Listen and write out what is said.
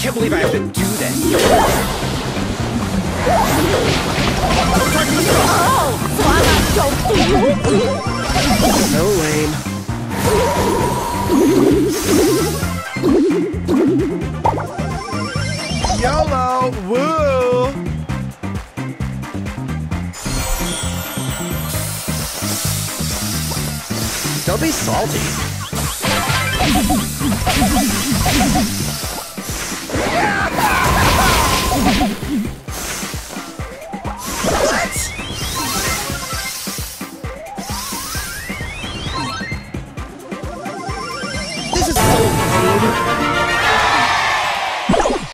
can't believe I have to do this. Oh, so I'm not so cute. So lame. YOLO! Woo! Don't be salty.